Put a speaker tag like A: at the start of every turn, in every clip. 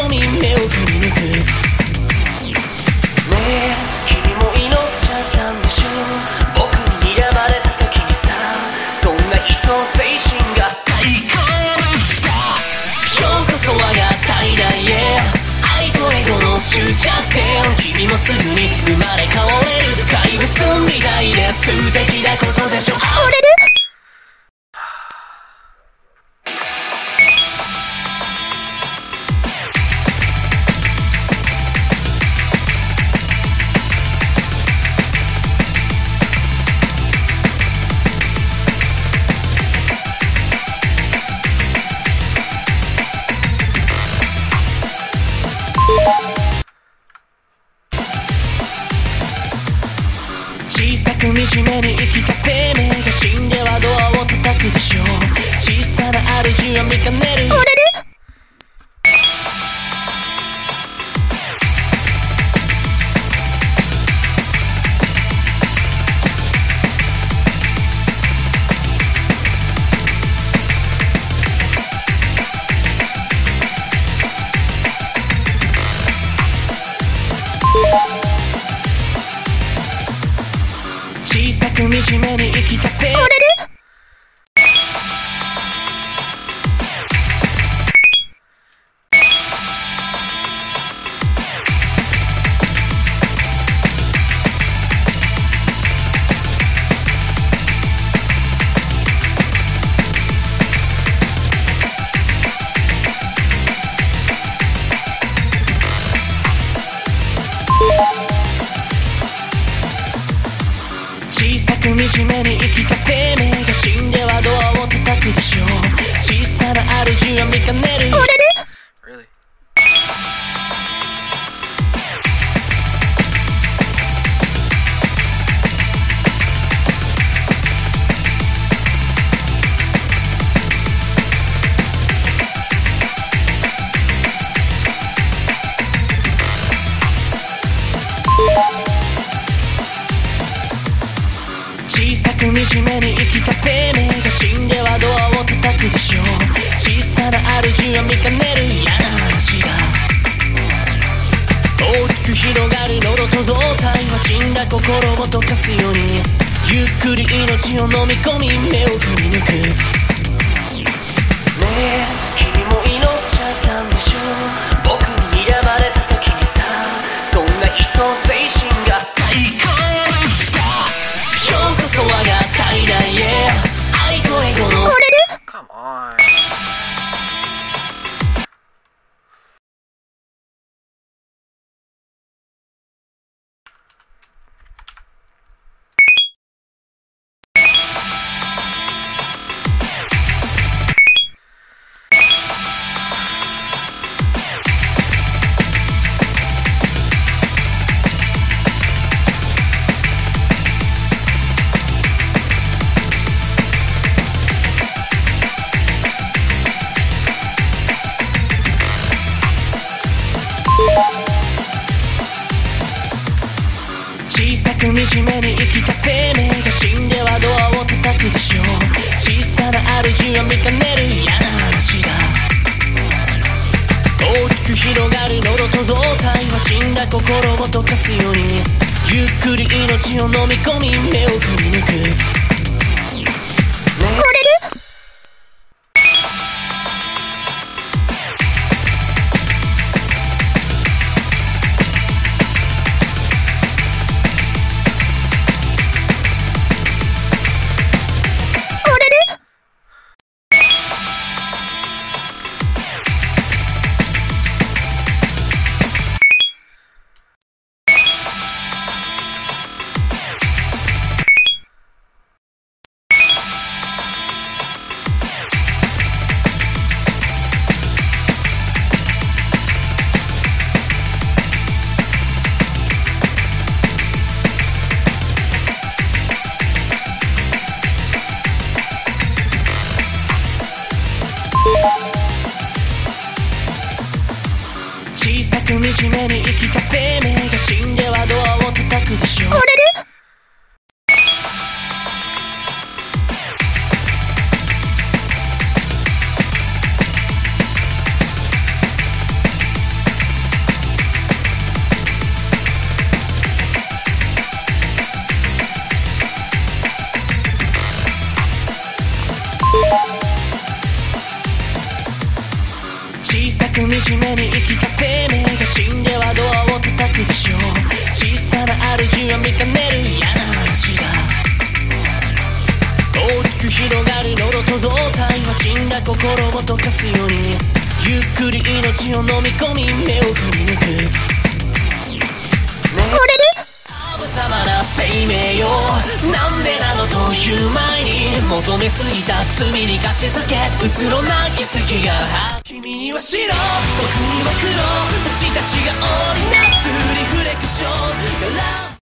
A: み目を振り抜く。ねえ君も祈っちゃったんでしょ。僕に睨まれた時にさ、そんな悲壮精神が開口した。今日こそはが最大へ、愛とエゴの終着点。君もすぐに生まれ変われる怪物みたいで素敵なことでしょ。あれれ小さく惨めに生きた生命が死んではドアを叩くでしょう。小さな主は見かねる。あれれ小さく惨めに生きた生命。あれれ小さく惨めに生きた生命が死んではドアを叩くでしょう。小さな主は見かねる。あれれ？Really? 小さく惨めに生きた生命が死んではドアを叩くでしょう。小さな主は見かねる嫌な話だ。大きく広がる喉と胴体は死んだ心を溶かすようにゆっくり命を飲み込み目を振り抜く。ねえ君も祈っちゃったんでしょ。僕に睨まれた時にさ、そんな悲壮精神が開口した。今日こそはが最大へ、愛とエゴの。あれれ？Come on。小さく惨めに生きた生命が死んではドアを叩くでしょう。小さな主は見かねる嫌な話だ。大きく広がる喉と胴体は死んだ心を溶かすようにゆっくり命を飲み込み目を振り抜く。ね小さく惨めに生きた生命が死んではドアを叩くでしょう。あれれ？ 惨めに生きた生命が死んではドアを叩くでしょう。小さな主は見かねる嫌な話だ。大きく広がる喉と胴体は死んだ心を溶かすようにゆっくり命を飲み込み目を振り抜く。無様な生命よ、なんでなのという前に求めすぎた罪に貸し付けうつろな奇跡が君には白、僕には黒、星たちが織りなすリフレクションが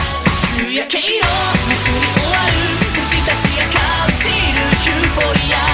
B: 夕焼け色熱に終わる虫たちが感じるユーフォリア